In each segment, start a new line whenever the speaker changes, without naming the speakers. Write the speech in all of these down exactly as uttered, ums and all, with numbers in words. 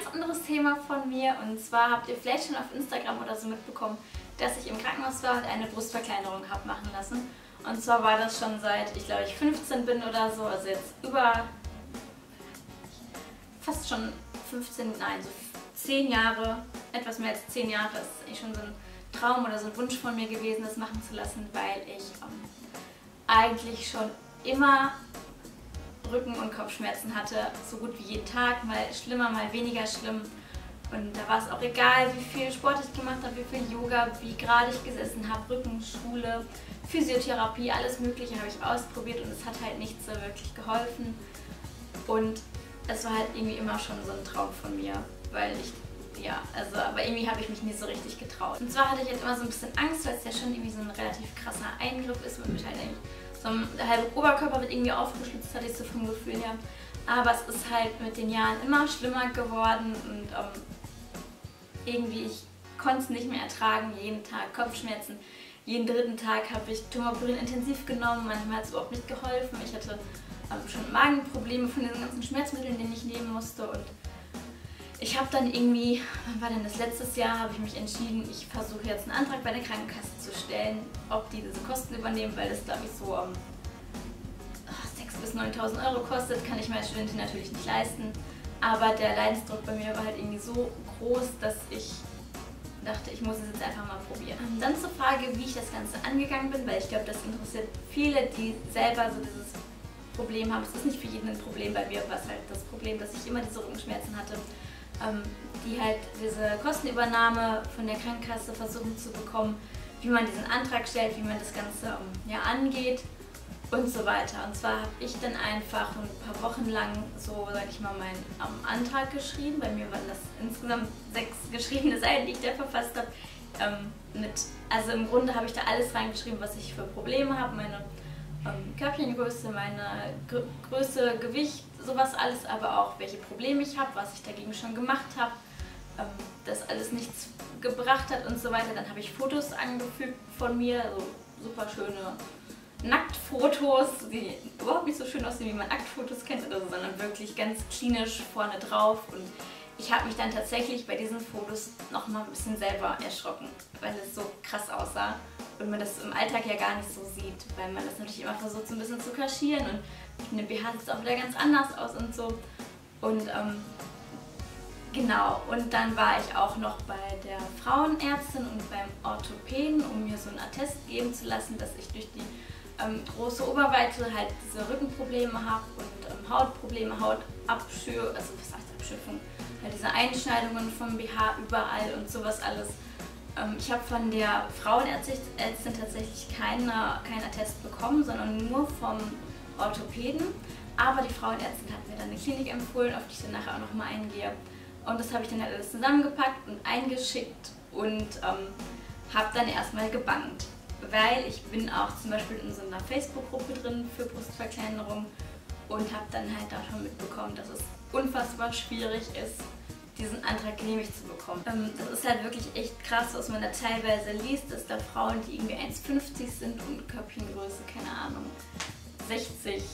ganz anderes Thema von mir, und zwar habt ihr vielleicht schon auf Instagram oder so mitbekommen, dass ich im Krankenhaus war und eine Brustverkleinerung habe machen lassen. Und zwar war das schon seit, ich glaube, ich fünfzehn bin oder so, also jetzt über fast schon fünfzehn, nein, so zehn Jahre, etwas mehr als zehn Jahre, ist eigentlich schon so ein Traum oder so ein Wunsch von mir gewesen, das machen zu lassen, weil ich ähm, eigentlich schon immer Rücken- und Kopfschmerzen hatte, so gut wie jeden Tag, mal schlimmer, mal weniger schlimm. Und da war es auch egal, wie viel Sport ich gemacht habe, wie viel Yoga, wie gerade ich gesessen habe, Rückenschule, Physiotherapie, alles Mögliche habe ich ausprobiert, und es hat halt nichts so wirklich geholfen. Und es war halt irgendwie immer schon so ein Traum von mir, weil ich, ja, also, aber irgendwie habe ich mich nie so richtig getraut. Und zwar hatte ich jetzt immer so ein bisschen Angst, weil es ja schon irgendwie so ein relativ krasser Eingriff ist, mit halt eigentlich so der halbe Oberkörper wird irgendwie aufgeschlitzt, hatte ich so vom Gefühl her. Aber es ist halt mit den Jahren immer schlimmer geworden, und ähm, irgendwie, ich konnte es nicht mehr ertragen, jeden Tag Kopfschmerzen. Jeden dritten Tag habe ich Thermopurin intensiv genommen, manchmal hat es überhaupt nicht geholfen. Ich hatte ähm, schon Magenprobleme von den ganzen Schmerzmitteln, die ich nehmen musste, und ich habe dann irgendwie, wann war denn das, letztes Jahr, habe ich mich entschieden, ich versuche jetzt einen Antrag bei der Krankenkasse zu stellen, ob die diese Kosten übernehmen, weil das, glaube ich, so um, sechstausend bis neuntausend Euro kostet, kann ich mir als Studentin natürlich nicht leisten. Aber der Leidensdruck bei mir war halt irgendwie so groß, dass ich dachte, ich muss es jetzt einfach mal probieren. Und dann zur Frage, wie ich das Ganze angegangen bin, weil ich glaube, das interessiert viele, die selber so dieses Problem haben. Es ist nicht für jeden ein Problem, bei mir war es halt das Problem, dass ich immer diese Rückenschmerzen hatte, ähm, die halt diese Kostenübernahme von der Krankenkasse versuchen zu bekommen, wie man diesen Antrag stellt, wie man das Ganze um, ja, angeht und so weiter. Und zwar habe ich dann einfach ein paar Wochen lang so, sag ich mal, meinen ähm, Antrag geschrieben. Bei mir waren das insgesamt sechs geschriebene Seiten, die ich da verfasst habe. Ähm, mit, also im Grunde habe ich da alles reingeschrieben, was ich für Probleme habe, meine ähm, Körbchengröße, meine Gr Größe, Gewicht, sowas alles, aber auch welche Probleme ich habe, was ich dagegen schon gemacht habe, ähm, dass alles nichts gebracht hat und so weiter. Dann habe ich Fotos angefügt von mir, so super schöne Nacktfotos, die überhaupt nicht so schön aussehen, wie man Nacktfotos kennt oder so, sondern wirklich ganz klinisch vorne drauf. Und ich habe mich dann tatsächlich bei diesen Fotos nochmal ein bisschen selber erschrocken, weil es so krass aussah und man das im Alltag ja gar nicht so sieht, weil man das natürlich immer versucht, so ein bisschen zu kaschieren, und mit einem B H sieht es auch wieder ganz anders aus und so. Und ähm, genau, und dann war ich auch noch bei der Frauenärztin und beim Orthopäden, um mir so einen Attest geben zu lassen, dass ich durch die ähm, große Oberweite halt diese Rückenprobleme habe und ähm, Hautprobleme, Hautabschürfung, also was heißt Abschürfung, halt diese Einschneidungen vom B H überall und sowas alles. Ähm, ich habe von der Frauenärztin tatsächlich keine, keinen Attest bekommen, sondern nur vom Orthopäden. Aber die Frauenärztin hat mir dann eine Klinik empfohlen, auf die ich dann nachher auch nochmal eingehe. Und das habe ich dann halt alles zusammengepackt und eingeschickt und ähm, habe dann erstmal gebangt. Weil ich bin auch zum Beispiel in so einer Facebook-Gruppe drin für Brustverkleinerung und habe dann halt auch schon mitbekommen, dass es unfassbar schwierig ist, diesen Antrag genehmigt zu bekommen. Ähm, das ist halt wirklich echt krass, was man da teilweise liest, dass da Frauen, die irgendwie eins fünfzig sind und Körbchengröße, keine Ahnung, sechzig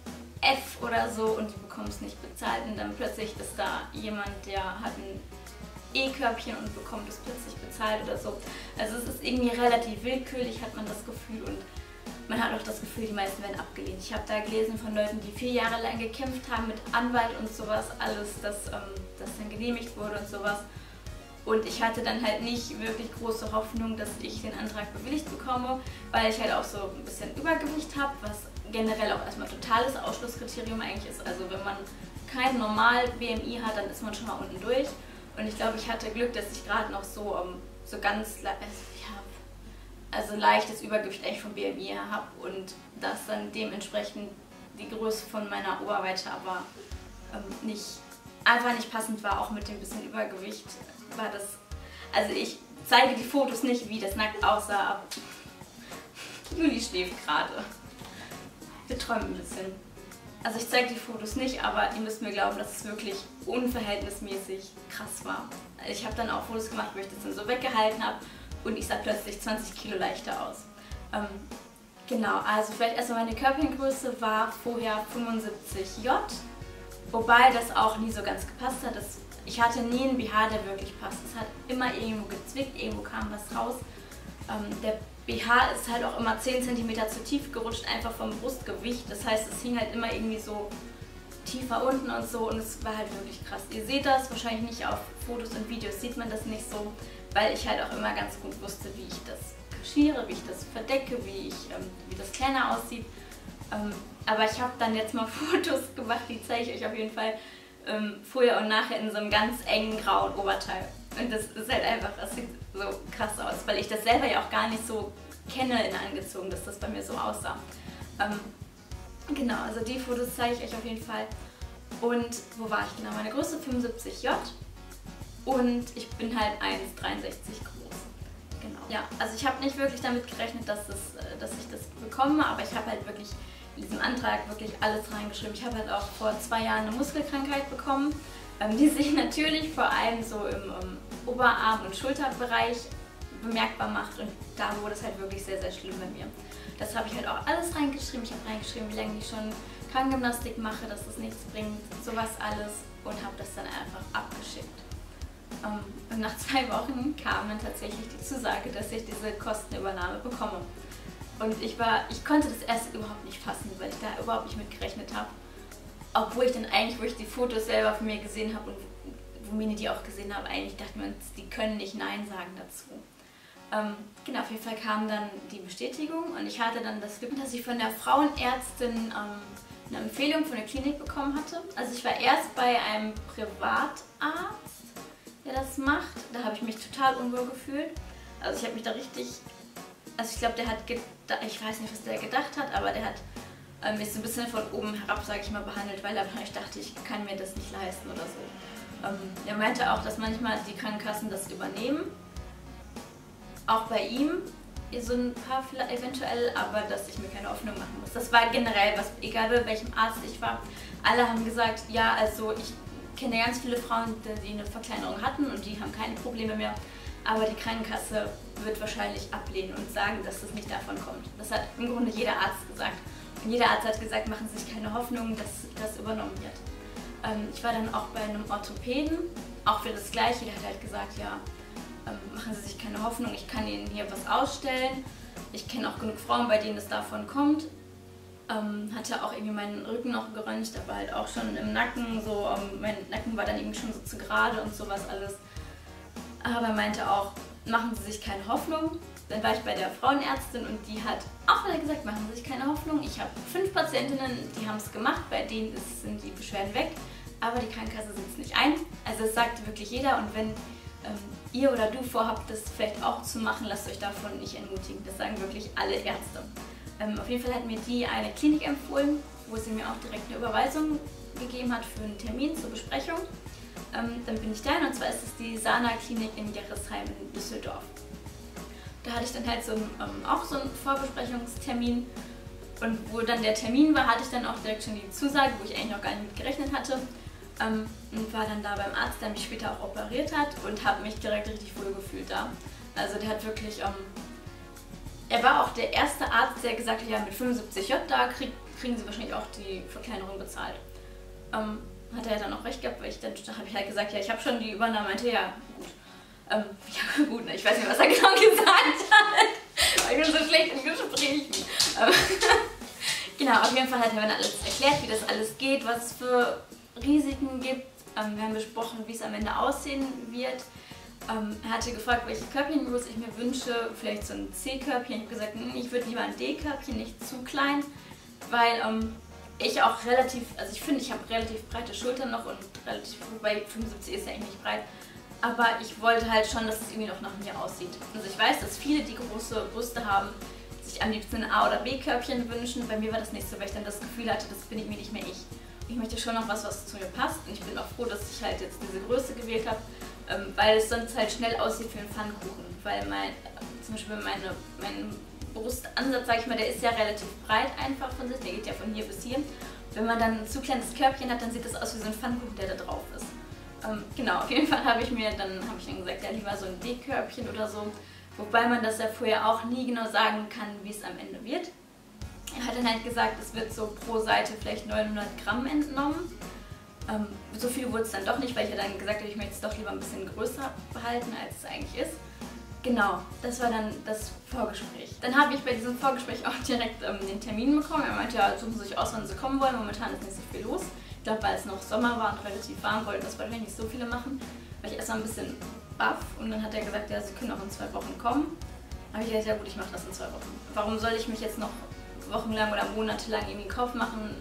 F oder so, und die bekommen es nicht bezahlt, und dann plötzlich ist da jemand, der hat ein E-Körbchen und bekommt es plötzlich bezahlt oder so. Also es ist irgendwie relativ willkürlich, hat man das Gefühl, und man hat auch das Gefühl, die meisten werden abgelehnt. Ich habe da gelesen von Leuten, die vier Jahre lang gekämpft haben mit Anwalt und sowas, alles, dass ähm, das dann genehmigt wurde und sowas. Und ich hatte dann halt nicht wirklich große Hoffnung, dass ich den Antrag bewilligt bekomme, weil ich halt auch so ein bisschen Übergewicht habe, was generell auch erstmal totales Ausschlusskriterium eigentlich ist. Also wenn man kein normal B M I hat, dann ist man schon mal unten durch. Und ich glaube, ich hatte Glück, dass ich gerade noch so, um, so ganz ja, also leichtes Übergewicht eigentlich vom B M I her habe, und das dann dementsprechend die Größe von meiner Oberweite aber ähm, nicht, einfach nicht passend war, auch mit dem bisschen Übergewicht war das, also ich zeige die Fotos nicht, wie das nackt aussah, aber Juli schläft gerade. Wir träumen ein bisschen. Also ich zeige die Fotos nicht, aber ihr müsst mir glauben, dass es wirklich unverhältnismäßig krass war. Ich habe dann auch Fotos gemacht, wo ich das dann so weggehalten habe, und ich sah plötzlich zwanzig Kilo leichter aus. Ähm, genau, also vielleicht erstmal meine Körbchengröße war vorher fünfundsiebzig J, wobei das auch nie so ganz gepasst hat. Das, ich hatte nie einen B H, der wirklich passt. Es hat immer irgendwo gezwickt, irgendwo kam was raus. Ähm, der B H ist halt auch immer zehn Zentimeter zu tief gerutscht, einfach vom Brustgewicht. Das heißt, es hing halt immer irgendwie so tiefer unten und so und es war halt wirklich krass. Ihr seht das wahrscheinlich nicht auf Fotos und Videos, sieht man das nicht so, weil ich halt auch immer ganz gut wusste, wie ich das kaschiere, wie ich das verdecke, wie, ich, ähm, wie das kleiner aussieht. Ähm, aber ich habe dann jetzt mal Fotos gemacht, die zeige ich euch auf jeden Fall ähm, vorher und nachher in so einem ganz engen grauen Oberteil. Und das ist halt einfach, das sieht so krass aus, weil ich das selber ja auch gar nicht so kenne in angezogen, dass das bei mir so aussah. Ähm, genau, also die Fotos zeige ich euch auf jeden Fall. Und wo war ich genau? Meine Größe fünfundsiebzig J und ich bin halt eins Komma dreiundsechzig groß. Genau. Ja, also ich habe nicht wirklich damit gerechnet, dass, das, dass ich das bekomme, aber ich habe halt wirklich in diesem Antrag wirklich alles reingeschrieben. Ich habe halt auch vor zwei Jahren eine Muskelkrankheit bekommen, ähm, die sich natürlich vor allem so im, im Oberarm- und Schulterbereich bemerkbar macht und da wurde es halt wirklich sehr, sehr schlimm bei mir. Das habe ich halt auch alles reingeschrieben. Ich habe reingeschrieben, wie lange ich schon Krankengymnastik mache, dass das nichts bringt, sowas alles und habe das dann einfach abgeschickt. Um, und nach zwei Wochen kam dann tatsächlich die Zusage, dass ich diese Kostenübernahme bekomme. Und ich war, ich konnte das erst überhaupt nicht fassen, weil ich da überhaupt nicht mit gerechnet habe. Obwohl ich dann eigentlich, wo ich die Fotos selber von mir gesehen habe und wo Mini die auch gesehen habe, eigentlich dachte man, die können nicht Nein sagen dazu. Ähm, genau, auf jeden Fall kam dann die Bestätigung und ich hatte dann das Glück, dass ich von der Frauenärztin ähm, eine Empfehlung von der Klinik bekommen hatte. Also ich war erst bei einem Privatarzt, der das macht. Da habe ich mich total unwohl gefühlt. Also ich habe mich da richtig, also ich glaube, der hat, gedacht, ich weiß nicht, was der gedacht hat, aber der hat äh, mich so ein bisschen von oben herab, sage ich mal, behandelt, weil ich dachte, ich kann mir das nicht leisten oder so. Ähm, er meinte auch, dass manchmal die Krankenkassen das übernehmen. Auch bei ihm so ein paar eventuell, aber dass ich mir keine Hoffnung machen muss. Das war generell, was, egal bei welchem Arzt ich war, alle haben gesagt, ja, also ich kenne ganz viele Frauen, die eine Verkleinerung hatten und die haben keine Probleme mehr, aber die Krankenkasse wird wahrscheinlich ablehnen und sagen, dass das nicht davon kommt. Das hat im Grunde jeder Arzt gesagt. Und jeder Arzt hat gesagt, machen Sie sich keine Hoffnung, dass das übernommen wird. Ähm, ich war dann auch bei einem Orthopäden, auch für das Gleiche, der hat halt gesagt, ja, machen Sie sich keine Hoffnung, ich kann Ihnen hier was ausstellen. Ich kenne auch genug Frauen, bei denen es davon kommt. Ähm, hatte auch irgendwie meinen Rücken noch geröntgt, aber halt auch schon im Nacken, so, ähm, mein Nacken war dann irgendwie schon so zu gerade und sowas alles. Aber er meinte auch, machen Sie sich keine Hoffnung. Dann war ich bei der Frauenärztin und die hat auch wieder gesagt, machen Sie sich keine Hoffnung. Ich habe fünf Patientinnen, die haben es gemacht, bei denen ist, sind die Beschwerden weg, aber die Krankenkasse setzt nicht ein. Also es sagte wirklich jeder und wenn ähm, ihr oder du vorhabt, das vielleicht auch zu machen, lasst euch davon nicht entmutigen. Das sagen wirklich alle Ärzte. Ähm, auf jeden Fall hat mir die eine Klinik empfohlen, wo sie mir auch direkt eine Überweisung gegeben hat für einen Termin zur Besprechung. Ähm, dann bin ich da und zwar ist es die Sana-Klinik in Gerresheim in Düsseldorf. Da hatte ich dann halt so einen, ähm, auch so einen Vorbesprechungstermin und wo dann der Termin war, hatte ich dann auch direkt schon die Zusage, wo ich eigentlich noch gar nicht mit gerechnet hatte. Ähm, und war dann da beim Arzt, der mich später auch operiert hat und habe mich direkt richtig wohl gefühlt da. Also der hat wirklich, ähm, er war auch der erste Arzt, der gesagt hat, ja mit fünfundsiebzig J, da krieg, kriegen sie wahrscheinlich auch die Verkleinerung bezahlt. Ähm, hat er dann auch recht gehabt, weil ich dann habe ich halt gesagt, ja ich habe schon die Übernahme, meinte ja gut. Ähm, ja gut, ne, ich weiß nicht, was er genau gesagt hat, weil ich bin so schlecht in Gesprächen. Ähm, genau, auf jeden Fall hat er mir alles erklärt, wie das alles geht, was es für Risiken gibt. Ähm, wir haben besprochen, wie es am Ende aussehen wird. Ähm, er hatte gefragt, welche Körbchengröße ich mir wünsche, vielleicht so ein C-Körbchen. Ich habe gesagt, ich würde lieber ein D-Körbchen, nicht zu klein, weil ähm, ich auch relativ, also ich finde, ich habe relativ breite Schultern noch und relativ, wobei fünfundsiebzig ist ja eigentlich nicht breit, aber ich wollte halt schon, dass es irgendwie noch nach mir aussieht. Also ich weiß, dass viele, die große Brüste haben, sich am liebsten ein A- oder B-Körbchen wünschen. Bei mir war das nicht so, weil ich dann das Gefühl hatte, das bin ich mir nicht mehr ich. Ich möchte schon noch was, was zu mir passt und ich bin auch froh, dass ich halt jetzt diese Größe gewählt habe, ähm, weil es sonst halt schnell aussieht wie ein Pfannkuchen. Weil mein, äh, zum Beispiel meine, mein Brustansatz, sag ich mal, der ist ja relativ breit einfach von sich, der geht ja von hier bis hier. Wenn man dann ein zu kleines Körbchen hat, dann sieht das aus wie so ein Pfannkuchen, der da drauf ist. Ähm, genau, auf jeden Fall habe ich mir dann, habe ich dann gesagt, ja lieber so ein D-Körbchen oder so, wobei man das ja vorher auch nie genau sagen kann, wie es am Ende wird. Er hat dann halt gesagt, es wird so pro Seite vielleicht neunhundert Gramm entnommen. Ähm, so viel wurde es dann doch nicht, weil ich ja dann gesagt habe, ich möchte es doch lieber ein bisschen größer behalten, als es eigentlich ist. Genau, das war dann das Vorgespräch. Dann habe ich bei diesem Vorgespräch auch direkt ähm, den Termin bekommen. Er meinte, ja, suchen Sie sich aus, wann Sie kommen wollen. Momentan ist nicht so viel los. Ich glaube, weil es noch Sommer war und relativ warm, wollten das wahrscheinlich nicht so viele machen. War ich erstmal ein bisschen baff und dann hat er gesagt, ja, Sie können auch in zwei Wochen kommen. Da habe ich gesagt, ja gut, ich mache das in zwei Wochen. Warum soll ich mich jetzt noch wochenlang oder monatelang irgendwie in Kauf machen,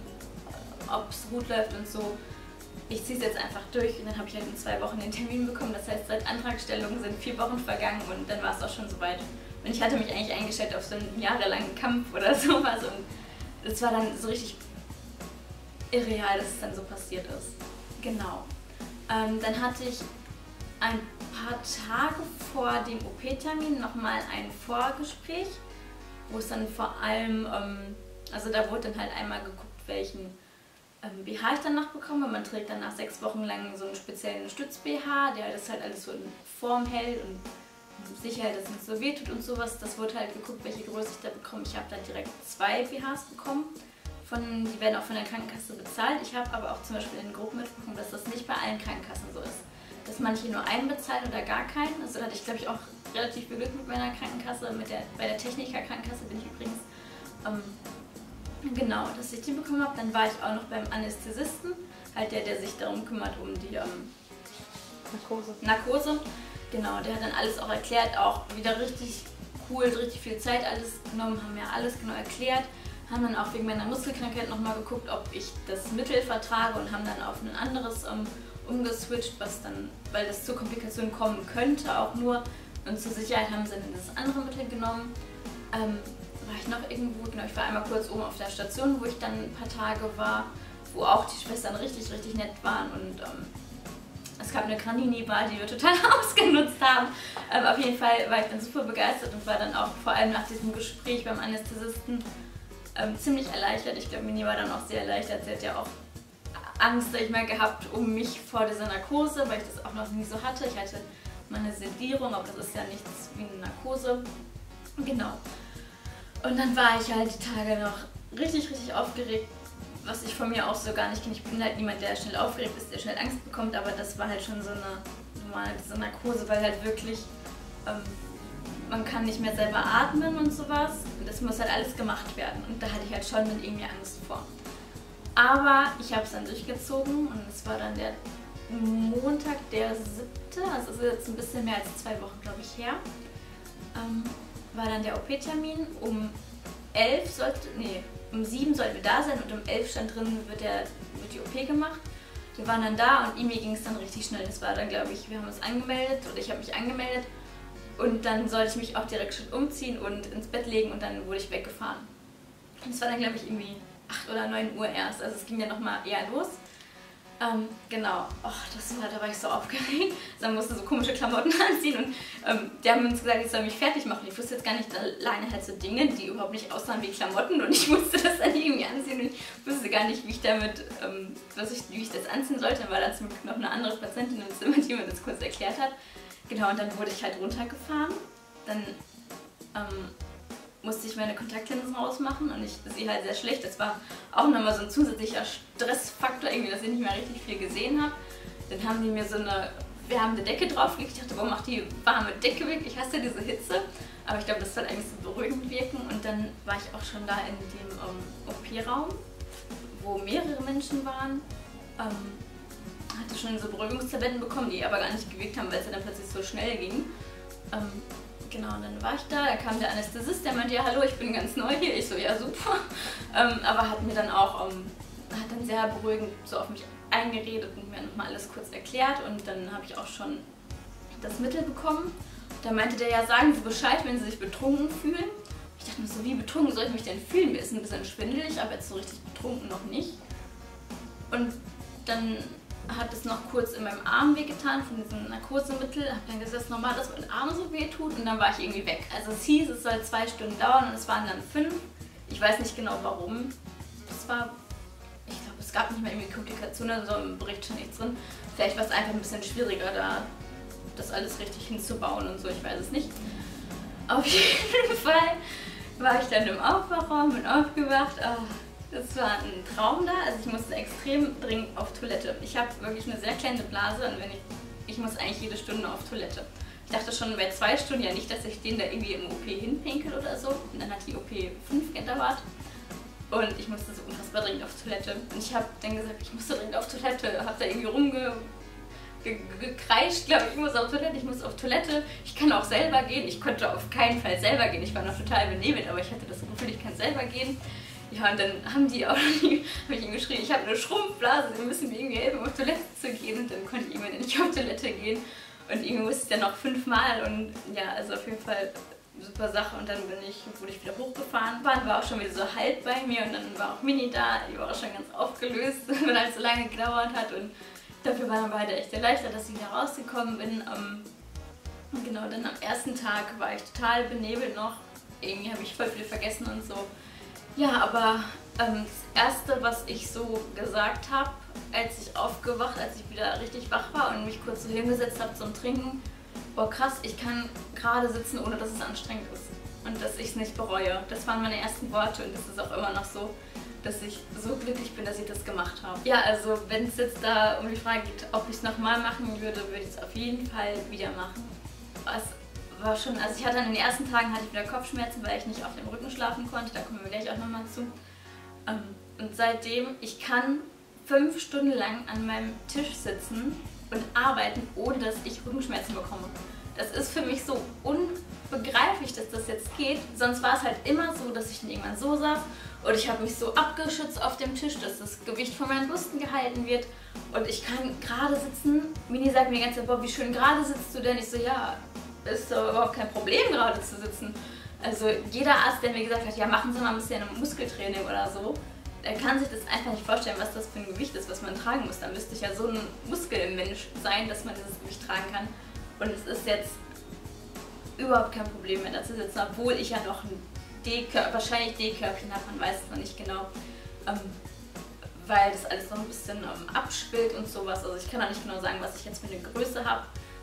ob es gut läuft und so? Ich ziehe es jetzt einfach durch und dann habe ich halt in zwei Wochen den Termin bekommen. Das heißt, seit Antragstellung sind vier Wochen vergangen und dann war es auch schon soweit. Und ich hatte mich eigentlich eingestellt auf so einen jahrelangen Kampf oder sowas und es war dann so richtig irreal, dass es dann so passiert ist. Genau. Ähm, dann hatte ich ein paar Tage vor dem O P-Termin nochmal ein Vorgespräch, wo es dann vor allem, ähm, also da wurde dann halt einmal geguckt, welchen ähm, B H ich danach bekomme. Man trägt dann nach sechs Wochen lang so einen speziellen Stütz-B H, der das halt alles so in Form hält und sicher hält, dass es nicht so weh tut und sowas. Das wurde halt geguckt, welche Größe ich da bekomme. Ich habe da direkt zwei B Hs bekommen. Von, die werden auch von der Krankenkasse bezahlt. Ich habe aber auch zum Beispiel in den Gruppen mitbekommen, dass das nicht bei allen Krankenkassen so ist. Dass manche nur einen bezahlen oder gar keinen. Also da hatte ich, glaube ich, auch relativ viel Glück mit meiner Krankenkasse. Mit der, bei der Techniker-Krankenkasse bin ich übrigens. Ähm, genau, dass ich die bekommen habe. Dann war ich auch noch beim Anästhesisten, halt der, der sich darum kümmert, um die ähm, Narkose. Narkose. Genau, der hat dann alles auch erklärt, auch wieder richtig cool, richtig viel Zeit alles genommen, haben mir alles genau erklärt. Haben dann auch wegen meiner Muskelkrankheit nochmal geguckt, ob ich das Mittel vertrage und haben dann auf ein anderes ähm, umgeswitcht, was dann, weil das zur Komplikation kommen könnte, auch nur. Und zur Sicherheit haben sie dann das andere Mittel genommen. Ähm, war ich noch irgendwo, genau, ich war einmal kurz oben auf der Station, wo ich dann ein paar Tage war, wo auch die Schwestern richtig, richtig nett waren und ähm, es gab eine Granini-Bar, die wir total ausgenutzt haben. Ähm, auf jeden Fall war ich dann super begeistert und war dann auch vor allem nach diesem Gespräch beim Anästhesisten ähm, ziemlich erleichtert. Ich glaube, Mini war dann auch sehr erleichtert. Sie hat ja auch Angst, sag ich mal, gehabt um mich vor dieser Narkose, weil ich das auch noch nie so hatte. Ich hatte meine Sedierung, aber das ist ja nichts wie eine Narkose. Genau. Und dann war ich halt die Tage noch richtig, richtig aufgeregt, was ich von mir auch so gar nicht kenne. Ich bin halt niemand, der schnell aufgeregt ist, der schnell Angst bekommt, aber das war halt schon so eine normale diese Narkose, weil halt wirklich ähm, man kann nicht mehr selber atmen und sowas. Und das muss halt alles gemacht werden. Und da hatte ich halt schon mit irgendwie Angst vor. Aber ich habe es dann durchgezogen und es war dann der Montag, der siebte, also ist jetzt ein bisschen mehr als zwei Wochen, glaube ich, her, ähm, war dann der O P-Termin. Um elf sollte, nee, um sieben sollten wir da sein und um elf stand drin, wird, der, wird die O P gemacht. Wir waren dann da und mir ging es dann richtig schnell. Das war dann, glaube ich, wir haben uns angemeldet oder ich habe mich angemeldet und dann sollte ich mich auch direkt schon umziehen und ins Bett legen und dann wurde ich weggefahren. Und es war dann, glaube ich, irgendwie acht oder neun Uhr erst, also es ging ja nochmal eher los. Ähm, genau, oh, das war, da war ich so aufgeregt. Dann musste so komische Klamotten anziehen und ähm, die haben uns gesagt, ich soll mich fertig machen. Ich wusste jetzt gar nicht, da lagen halt so Dinge, die überhaupt nicht aussahen wie Klamotten und ich musste das dann irgendwie anziehen und ich wusste gar nicht, wie ich damit, ähm, was ich, wie ich das anziehen sollte. Dann war da zum Glück noch eine andere Patientin im Zimmer, die mir das kurz erklärt hat. Genau, und dann wurde ich halt runtergefahren. Dann ähm, musste ich meine Kontaktlinsen rausmachen und ich sehe halt sehr schlecht. Das war auch nochmal so ein zusätzlicher Stressfaktor, irgendwie, dass ich nicht mehr richtig viel gesehen habe. Dann haben die mir so eine wärmende Decke draufgelegt. Ich dachte, warum macht die warme Decke weg? Ich hasse diese Hitze. Aber ich glaube, das soll eigentlich so beruhigend wirken. Und dann war ich auch schon da in dem ähm, O P-Raum, wo mehrere Menschen waren. Ähm, hatte schon so Beruhigungstabletten bekommen, die aber gar nicht gewirkt haben, weil es ja dann plötzlich so schnell ging. Ähm, Genau, und dann war ich da, da kam der Anästhesist, der meinte, ja hallo, ich bin ganz neu hier. Ich so, ja super. Ähm, aber hat mir dann auch, ähm, hat dann sehr beruhigend so auf mich eingeredet und mir nochmal alles kurz erklärt. Und dann habe ich auch schon das Mittel bekommen. Da meinte der, ja sagen Sie Bescheid, wenn Sie sich betrunken fühlen. Ich dachte mir so, wie betrunken soll ich mich denn fühlen? Mir ist ein bisschen schwindelig, aber jetzt so richtig betrunken noch nicht. Und dann hat es noch kurz in meinem Arm wehgetan von diesem Narkosemittel. Hab dann gesagt, es ist normal, dass mein Arm so weh tut und dann war ich irgendwie weg. Also es hieß, es soll zwei Stunden dauern und es waren dann fünf. Ich weiß nicht genau warum. Das war, ich glaube, es gab nicht mehr irgendwie Komplikationen, so im Bericht schon nichts drin. Vielleicht war es einfach ein bisschen schwieriger, da das alles richtig hinzubauen und so, ich weiß es nicht. Auf jeden Fall war ich dann im Aufwachraum, bin aufgewacht. Oh, Das war ein Traum da, also ich musste extrem dringend auf Toilette. Ich habe wirklich eine sehr kleine Blase und wenn ich, ich muss eigentlich jede Stunde auf Toilette. Ich dachte schon bei zwei Stunden ja nicht, dass ich den da irgendwie im O P hinpinkel oder so. Und dann hat die O P fünf gedauert und ich musste so unfassbar dringend auf Toilette. Und ich habe dann gesagt, ich muss so dringend auf Toilette, habe da irgendwie rumge... gekreischt, glaube ich, ich muss auf Toilette, ich muss auf Toilette, ich kann auch selber gehen. Ich konnte auf keinen Fall selber gehen, ich war noch total benebelt, aber ich hatte das Gefühl, ich kann selber gehen. Ja, und dann haben die auch habe ich ihnen geschrien, ich habe eine Schrumpfblase, sie müssen mir irgendwie helfen, auf Toilette zu gehen. Und dann konnte ich immer nicht auf Toilette gehen. Und irgendwie musste ich dann noch fünfmal und ja, also auf jeden Fall super Sache. Und dann bin ich, wurde ich wieder hochgefahren. Bahn war auch schon wieder so halb bei mir und dann war auch Mini da, die war auch schon ganz aufgelöst, weil es so lange gedauert hat. Und dafür waren wir beide echt erleichtert, dass ich wieder rausgekommen bin. Um, genau, dann am ersten Tag war ich total benebelt noch. Irgendwie habe ich voll viel vergessen und so. Ja, aber ähm, das Erste, was ich so gesagt habe, als ich aufgewacht, als ich wieder richtig wach war und mich kurz so hingesetzt habe zum Trinken, boah krass, ich kann gerade sitzen, ohne dass es anstrengend ist. Und dass ich es nicht bereue. Das waren meine ersten Worte und das ist auch immer noch so, dass ich so glücklich bin, dass ich das gemacht habe. Ja, also wenn es jetzt da um die Frage geht, ob ich es nochmal machen würde, würde ich es auf jeden Fall wieder machen. Es war schon, also ich hatte an den ersten Tagen hatte ich wieder Kopfschmerzen, weil ich nicht auf dem Rücken schlafen konnte, da kommen wir gleich auch nochmal zu. Und seitdem, ich kann fünf Stunden lang an meinem Tisch sitzen und arbeiten, ohne dass ich Rückenschmerzen bekomme. Das ist für mich so unbegreiflich, dass das jetzt geht. Sonst war es halt immer so, dass ich dann irgendwann so saß und ich habe mich so abgeschützt auf dem Tisch, dass das Gewicht von meinen Brüsten gehalten wird. Und ich kann gerade sitzen. Mini sagt mir die ganze Zeit, boah, wie schön gerade sitzt du denn? Ich so, ja, ist doch überhaupt kein Problem, gerade zu sitzen. Also jeder Arzt, der mir gesagt hat, ja, machen Sie mal ein bisschen Muskeltraining oder so, der kann sich das einfach nicht vorstellen, was das für ein Gewicht ist, was man tragen muss. Da müsste ich ja so ein Muskelmensch sein, dass man dieses Gewicht tragen kann. Und es ist jetzt überhaupt kein Problem mehr, da zu sitzen, obwohl ich ja noch ein D-Körbchen, wahrscheinlich D-Körbchen habe, man weiß es noch nicht genau, ähm, weil das alles noch ein bisschen ähm, abschwillt und sowas. Also ich kann auch nicht genau sagen, was ich jetzt für eine Größe habe.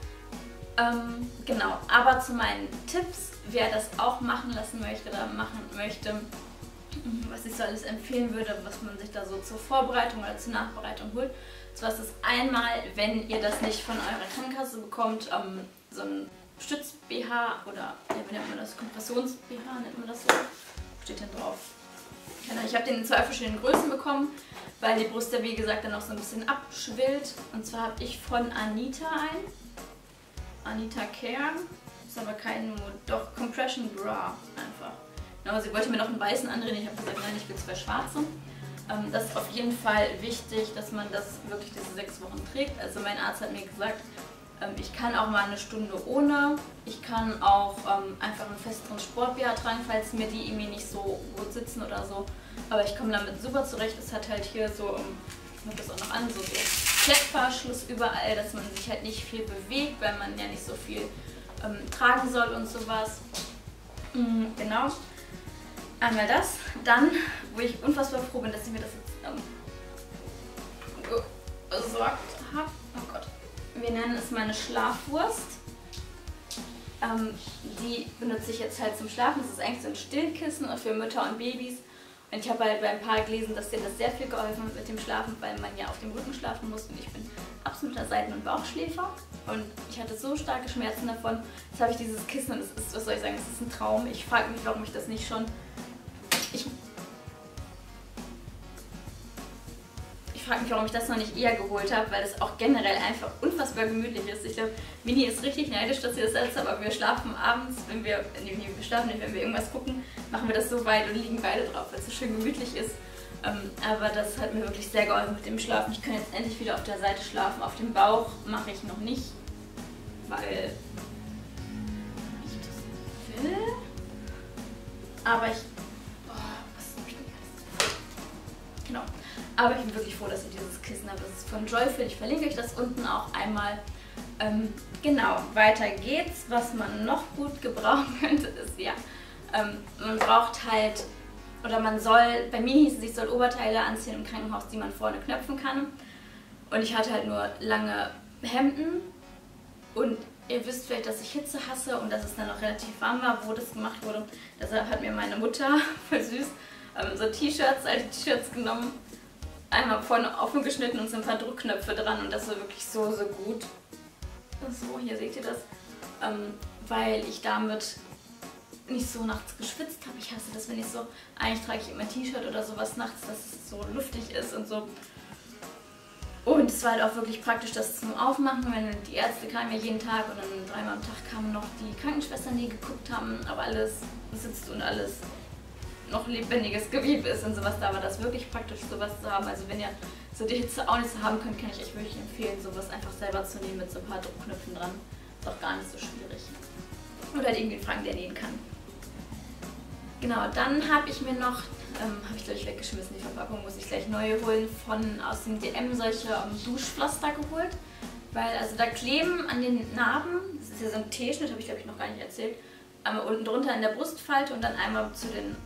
Ähm, genau, aber zu meinen Tipps, wer das auch machen lassen möchte oder machen möchte, was ich so alles empfehlen würde, was man sich da so zur Vorbereitung oder zur Nachbereitung holt. So was ist einmal, wenn ihr das nicht von eurer Krankenkasse bekommt, ähm, so ein Stütz-B H oder, ja, wie nennt man das, Kompressions-B H, nennt man das so, steht denn drauf. Genau, ich habe den in zwei verschiedenen Größen bekommen, weil die Brust ja wie gesagt dann auch so ein bisschen abschwillt. Und zwar habe ich von Anita einen, Anita Care, ist aber kein, doch Compression Bra einfach. Genau, sie wollte mir noch einen weißen andrehen, ich habe gesagt, nein, ich will zwei schwarze. Ähm, das ist auf jeden Fall wichtig, dass man das wirklich diese sechs Wochen trägt. Also mein Arzt hat mir gesagt, ähm, ich kann auch mal eine Stunde ohne, ich kann auch ähm, einfach einen festeren Sport-B H tragen, falls mir die irgendwie nicht so gut sitzen oder so. Aber ich komme damit super zurecht. Es hat halt hier so, ich mache das auch noch an, so, so Klettverschluss überall, dass man sich halt nicht viel bewegt, weil man ja nicht so viel ähm, tragen soll und sowas. Mhm, genau. Einmal das, dann, wo ich unfassbar froh bin, dass ich mir das jetzt ähm, besorgt habe. Oh Gott. Wir nennen es meine Schlafwurst. Ähm, die benutze ich jetzt halt zum Schlafen. Das ist eigentlich so ein Stillkissen für Mütter und Babys. Und ich habe halt bei ein paar gelesen, dass dir das sehr viel geholfen hat mit dem Schlafen, weil man ja auf dem Rücken schlafen muss. Und ich bin absoluter Seiten- und Bauchschläfer. Und ich hatte so starke Schmerzen davon. Jetzt habe ich dieses Kissen und es ist, was soll ich sagen, es ist ein Traum. Ich frage mich, warum ich das nicht schon... Ich, ich frage mich, warum ich das noch nicht eher geholt habe, weil das auch generell einfach unfassbar gemütlich ist. Ich glaube, Mini ist richtig neidisch, dass sie das selbst hat, aber wir schlafen abends, wenn wir, nee, wir schlafen nicht, wenn wir irgendwas gucken, machen wir das so weit und liegen beide drauf, weil es so schön gemütlich ist. Ähm, aber das hat mir wirklich sehr geholfen mit dem Schlafen. Ich kann jetzt endlich wieder auf der Seite schlafen. Auf dem Bauch mache ich noch nicht, weil ich das will. Aber ich... Genau. Aber ich bin wirklich froh, dass ich dieses Kissen habe. Das ist von Joyful. Ich verlinke euch das unten auch einmal. Ähm, genau, weiter geht's. Was man noch gut gebrauchen könnte, ist ja, ähm, man braucht halt, oder man soll, bei mir hieß es, ich soll Oberteile anziehen im Krankenhaus, die man vorne knöpfen kann. Und ich hatte halt nur lange Hemden. Und ihr wisst vielleicht, dass ich Hitze hasse und dass es dann noch relativ warm war, wo das gemacht wurde. Deshalb hat mir meine Mutter, voll süß, ähm, so T-Shirts, alte T-Shirts genommen, einmal vorne offen geschnitten und so ein paar Druckknöpfe dran und das war wirklich so, so gut. So, hier seht ihr das, ähm, weil ich damit nicht so nachts geschwitzt habe. Ich hasse das, wenn ich so, eigentlich trage ich immer T-Shirt oder sowas nachts, dass es so luftig ist und so. Und es war halt auch wirklich praktisch, das zum Aufmachen, wenn die Ärzte kamen ja jeden Tag und dann dreimal am Tag kamen noch die Krankenschwestern, die geguckt haben, aber alles sitzt und alles noch lebendiges Gewebe ist und sowas, da war das wirklich praktisch, sowas zu haben. Also wenn ihr so die Hitze auch nicht so haben könnt, kann ich euch wirklich empfehlen, sowas einfach selber zu nehmen mit so ein paar Druckknöpfen dran. Ist auch gar nicht so schwierig. Oder halt irgendwie fragen, der nähen kann. Genau, dann habe ich mir noch, ähm, habe ich gleich weggeschmissen, die Verpackung muss ich gleich neue holen, von aus dem D M solche ähm, Duschpflaster geholt. Weil also da kleben an den Narben, das ist ja so ein T-Schnitt, habe ich glaube ich noch gar nicht erzählt, einmal unten drunter in der Brustfalte und dann einmal zu den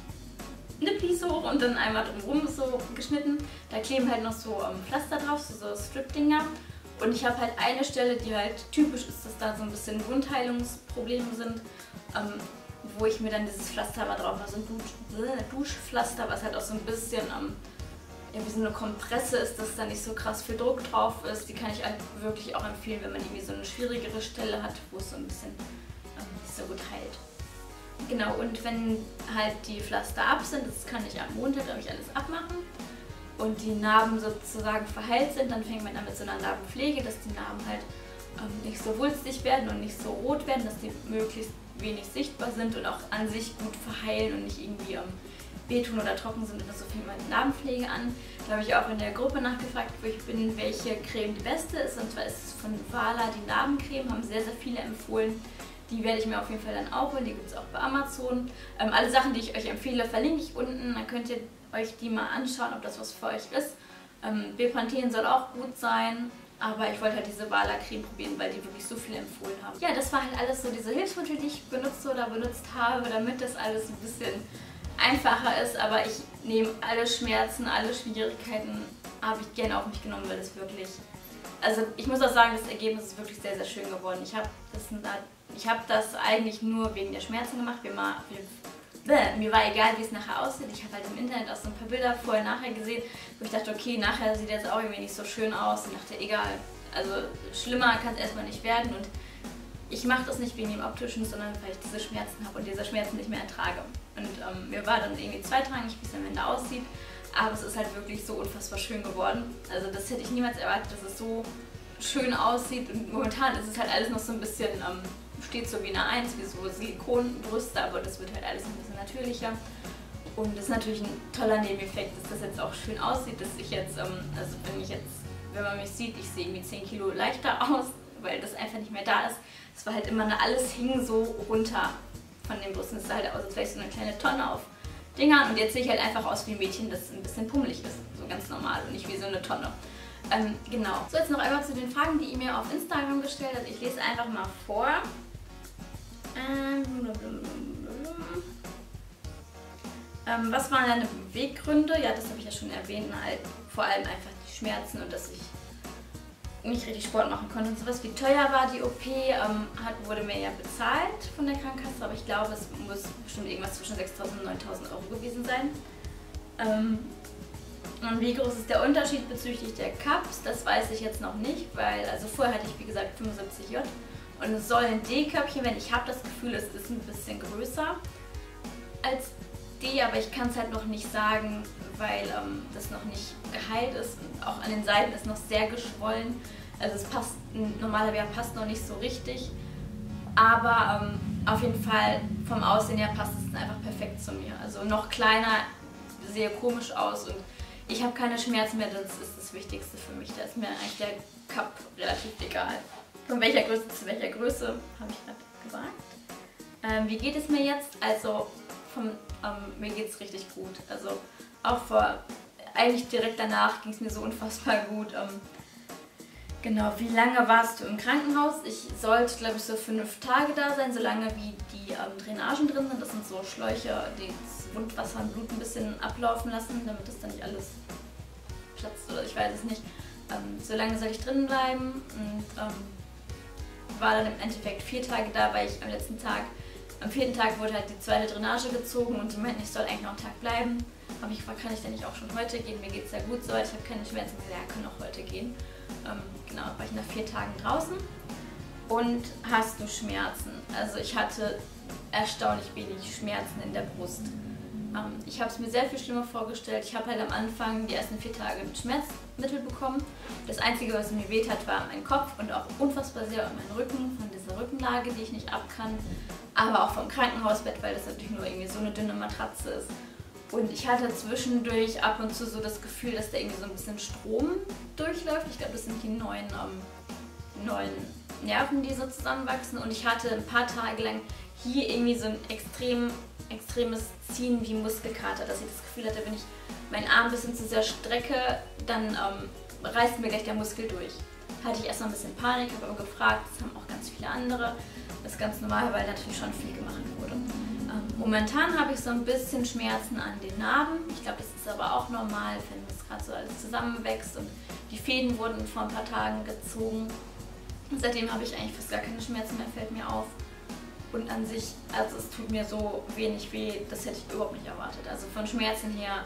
Nippis hoch und dann einmal drumherum so geschnitten. Da kleben halt noch so ähm, Pflaster drauf, so, so Strip-Dinger. Und ich habe halt eine Stelle, die halt typisch ist, dass da so ein bisschen Wundheilungsprobleme sind, ähm, wo ich mir dann dieses Pflaster aber drauf habe, so ein Dusch, äh, Duschpflaster, was halt auch so ein bisschen ähm, ja, wie so eine Kompresse ist, dass da nicht so krass viel Druck drauf ist. Die kann ich halt wirklich auch empfehlen, wenn man irgendwie so eine schwierigere Stelle hat, wo es so ein bisschen ähm, nicht so gut heilt. Genau, und wenn halt die Pflaster ab sind, das kann ich am Montag, glaube ich, alles abmachen und die Narben sozusagen verheilt sind, dann fängt man an mit so einer Narbenpflege, dass die Narben halt ähm, nicht so wulstig werden und nicht so rot werden, dass die möglichst wenig sichtbar sind und auch an sich gut verheilen und nicht irgendwie ähm, wehtun oder trocken sind. Und so fängt man mit Narbenpflege an. Da habe ich auch in der Gruppe nachgefragt, wo ich bin, welche Creme die beste ist. Und zwar ist es von Wala die Narbencreme, haben sehr, sehr viele empfohlen. Die werde ich mir auf jeden Fall dann auch holen, die gibt es auch bei Amazon. Ähm, alle Sachen, die ich euch empfehle, verlinke ich unten, dann könnt ihr euch die mal anschauen, ob das was für euch ist. Ähm, Bepanthen soll auch gut sein, aber ich wollte halt diese Wala Creme probieren, weil die wirklich so viel empfohlen haben. Ja, das war halt alles so diese Hilfsmittel, die ich benutzt oder benutzt habe, damit das alles ein bisschen einfacher ist, aber ich nehme alle Schmerzen, alle Schwierigkeiten, habe ich gerne auf mich genommen, weil das wirklich, also ich muss auch sagen, das Ergebnis ist wirklich sehr, sehr schön geworden. Ich habe das, ich hab das eigentlich nur wegen der Schmerzen gemacht. Mir, mal, mir, mir war egal, wie es nachher aussieht. Ich habe halt im Internet auch so ein paar Bilder vorher, nachher gesehen, wo ich dachte, okay, nachher sieht jetzt auch irgendwie nicht so schön aus. Und dachte, egal, also schlimmer kann es erstmal nicht werden. Und ich mache das nicht wegen dem Optischen, sondern weil ich diese Schmerzen habe und diese Schmerzen nicht mehr ertrage. Und ähm, mir war dann irgendwie zweitrangig, wie es am Ende aussieht. Aber es ist halt wirklich so unfassbar schön geworden. Also das hätte ich niemals erwartet, dass es so schön aussieht. Und momentan ist es halt alles noch so ein bisschen, ähm, steht so wie eine Eins, wie so Silikonbrüste, aber das wird halt alles ein bisschen natürlicher. Und das ist natürlich ein toller Nebeneffekt, dass das jetzt auch schön aussieht, dass ich jetzt, ähm, also wenn ich jetzt, wenn man mich sieht, ich sehe irgendwie zehn Kilo leichter aus, weil das einfach nicht mehr da ist. Es war halt immer, eine, alles hing so runter von den Brüsten. Es sah halt aus, als wäre ich so eine kleine Tonne auf Dingern und jetzt sehe ich halt einfach aus wie ein Mädchen, das ein bisschen pummelig ist, so ganz normal und nicht wie so eine Tonne. Ähm, genau. So, jetzt noch einmal zu den Fragen, die ihr mir auf Instagram gestellt habt. Ich lese einfach mal vor. Ähm, ähm, was waren deine Beweggründe? Ja, das habe ich ja schon erwähnt, halt vor allem einfach die Schmerzen und dass ich nicht richtig Sport machen konnte und sowas. Wie teuer war die O P? Ähm, hat, wurde mir ja bezahlt von der Krankenkasse, aber ich glaube, es muss bestimmt irgendwas zwischen sechstausend und neuntausend Euro gewesen sein. Ähm, und wie groß ist der Unterschied bezüglich der Cups? Das weiß ich jetzt noch nicht, weil, also vorher hatte ich wie gesagt fünfundsiebzig J und es soll ein D-Köpfchen werden. Ich habe das Gefühl, es ist ein bisschen größer als D, aber ich kann es halt noch nicht sagen, weil ähm, das noch nicht geheilt ist und auch an den Seiten ist noch sehr geschwollen. Also es passt, normalerweise passt noch nicht so richtig, aber ähm, auf jeden Fall vom Aussehen her passt es einfach perfekt zu mir. Also noch kleiner, sehe komisch aus und ich habe keine Schmerzen mehr, das ist das Wichtigste für mich. Da ist mir eigentlich der Cup relativ egal. Von welcher Größe zu welcher Größe, habe ich gerade gesagt. Ähm, wie geht es mir jetzt? Also vom, ähm, mir geht es richtig gut. Also auch vor, eigentlich direkt danach ging es mir so unfassbar gut. Ähm, genau, wie lange warst du im Krankenhaus? Ich sollte, glaube ich, so fünf Tage da sein, solange wie die ähm, Drainagen drin sind. Das sind so Schläuche, die das Wundwasser und Blut ein bisschen ablaufen lassen, damit das dann nicht alles platzt oder ich weiß es nicht. Ähm, so lange soll ich drin bleiben und ähm, war dann im Endeffekt vier Tage da, weil ich am letzten Tag Am vierten Tag wurde halt die zweite Drainage gezogen und die meinten, ich soll eigentlich noch einen Tag bleiben. Habe ich gefragt, kann ich denn nicht auch schon heute gehen? Mir geht es ja gut soweit, ich habe keine Schmerzen. Sie ja, können auch heute gehen. Ähm, genau, war ich nach vier Tagen draußen. Und hast du Schmerzen? Also ich hatte erstaunlich wenig Schmerzen in der Brust. Ähm, ich habe es mir sehr viel schlimmer vorgestellt. Ich habe halt am Anfang die ersten vier Tage mit Schmerzmittel bekommen. Das Einzige, was mir weht hat, war mein Kopf und auch unfassbar sehr mein Rücken, von dieser Rückenlage, die ich nicht ab kann. Aber auch vom Krankenhausbett, weil das natürlich nur irgendwie so eine dünne Matratze ist. Und ich hatte zwischendurch ab und zu so das Gefühl, dass da irgendwie so ein bisschen Strom durchläuft. Ich glaube, das sind die neuen, ähm, neuen Nerven, die so zusammenwachsen. Und ich hatte ein paar Tage lang hier irgendwie so ein extrem, extremes Ziehen wie Muskelkater, dass ich das Gefühl hatte, wenn ich meinen Arm ein bisschen zu sehr strecke, dann ähm, reißt mir gleich der Muskel durch. Hatte ich erstmal ein bisschen Panik, habe aber gefragt, das haben auch ganz viele andere. Das ist ganz normal, weil natürlich schon viel gemacht wurde. Ähm, momentan habe ich so ein bisschen Schmerzen an den Narben. Ich glaube, das ist aber auch normal, wenn das gerade so alles zusammenwächst und die Fäden wurden vor ein paar Tagen gezogen. Und seitdem habe ich eigentlich fast gar keine Schmerzen mehr, fällt mir auf. Und an sich, also es tut mir so wenig weh, das hätte ich überhaupt nicht erwartet. Also von Schmerzen her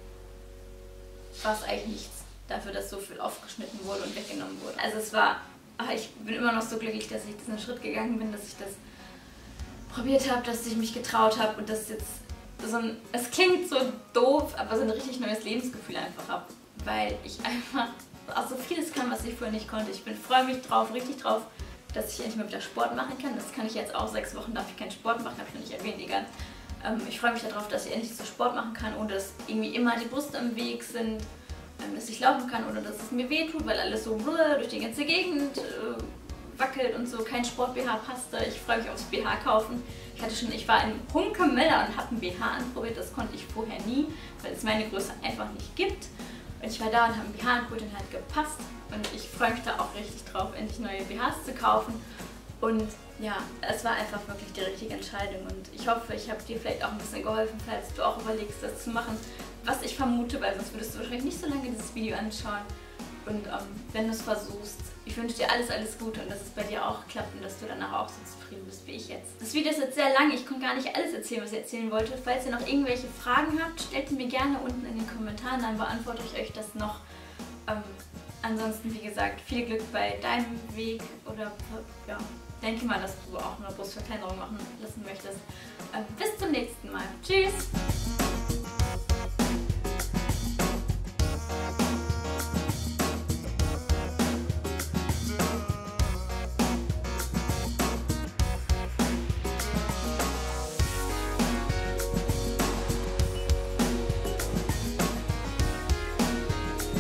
war es eigentlich nichts dafür, dass so viel aufgeschnitten wurde und weggenommen wurde. Also es war, ach, ich bin immer noch so glücklich, dass ich diesen Schritt gegangen bin, dass ich das probiert habe, dass ich mich getraut habe und dass jetzt so ein, es klingt so doof, aber so ein richtig neues Lebensgefühl einfach habe. Weil ich einfach auch so vieles kann, was ich vorher nicht konnte. Ich bin freue mich drauf, richtig drauf, dass ich endlich mal wieder Sport machen kann. Das kann ich jetzt auch. Sechs Wochen darf ich keinen Sport machen, habe ich noch nicht erwähnt, egal. Ähm, ich freue mich darauf, dass ich endlich so Sport machen kann, ohne dass irgendwie immer die Brust im Weg sind, ähm, dass ich laufen kann, ohne dass es mir weh tut, weil alles so durch die ganze Gegend äh, wackelt und so. Kein Sport-B H passte. Ich freue mich aufs B H kaufen. Ich hatte schon, ich war in Hunkemöller und habe ein B H anprobiert. Das konnte ich vorher nie, weil es meine Größe einfach nicht gibt. Und ich war da und habe einen B H angeholt und hat gepasst. Und ich freue mich da auch richtig drauf, endlich neue B Hs zu kaufen. Und ja, es war einfach wirklich die richtige Entscheidung. Und ich hoffe, ich habe dir vielleicht auch ein bisschen geholfen, falls du auch überlegst, das zu machen, was ich vermute, weil sonst würdest du wahrscheinlich nicht so lange dieses Video anschauen. Und ähm, wenn du es versuchst, ich wünsche dir alles, alles Gute und dass es bei dir auch klappt und dass du danach auch so zufrieden bist wie ich jetzt. Das Video ist jetzt sehr lang, ich konnte gar nicht alles erzählen, was ich erzählen wollte. Falls ihr noch irgendwelche Fragen habt, stellt sie mir gerne unten in den Kommentaren, dann beantworte ich euch das noch. Ähm, ansonsten, wie gesagt, viel Glück bei deinem Weg oder ja, denke mal, dass du auch eine Brustverkleinerung machen lassen möchtest. Ähm, bis zum nächsten Mal. Tschüss!